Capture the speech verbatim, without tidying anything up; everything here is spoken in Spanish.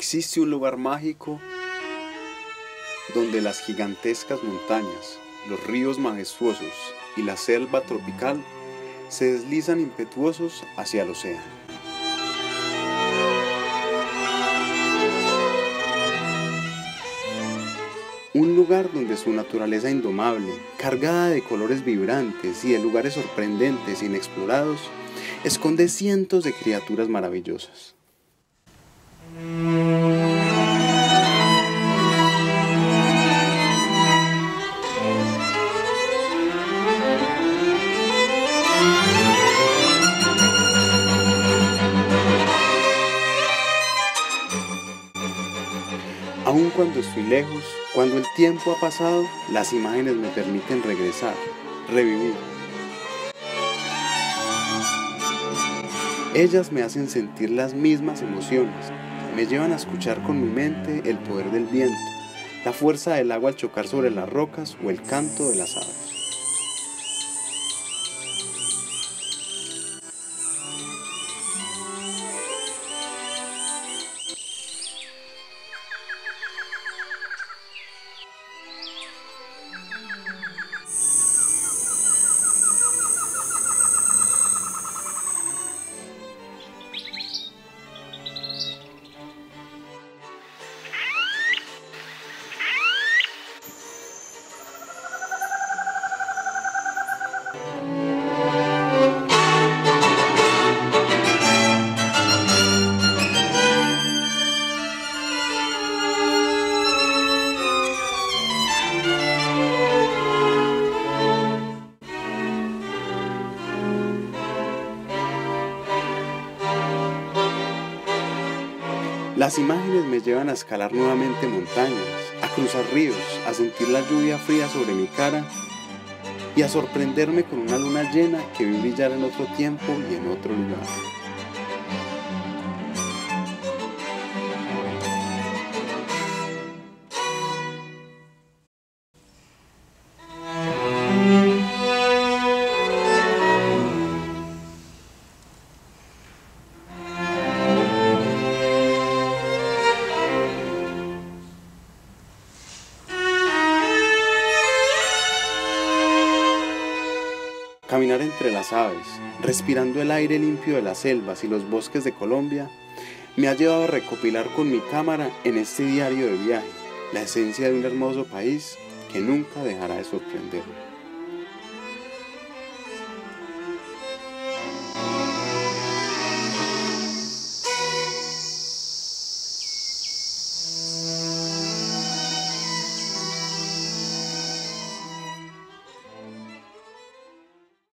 Existe un lugar mágico donde las gigantescas montañas, los ríos majestuosos y la selva tropical se deslizan impetuosos hacia el océano. Un lugar donde su naturaleza indomable, cargada de colores vibrantes y de lugares sorprendentes e inexplorados, esconde cientos de criaturas maravillosas. Aun cuando estoy lejos, cuando el tiempo ha pasado, las imágenes me permiten regresar, revivir. Ellas me hacen sentir las mismas emociones, me llevan a escuchar con mi mente el poder del viento, la fuerza del agua al chocar sobre las rocas o el canto de las aves. Las imágenes me llevan a escalar nuevamente montañas, a cruzar ríos, a sentir la lluvia fría sobre mi cara y a sorprenderme con una luna llena que vi brillar en otro tiempo y en otro lugar. Caminar entre las aves, respirando el aire limpio de las selvas y los bosques de Colombia, me ha llevado a recopilar con mi cámara en este diario de viaje la esencia de un hermoso país que nunca dejará de sorprenderme.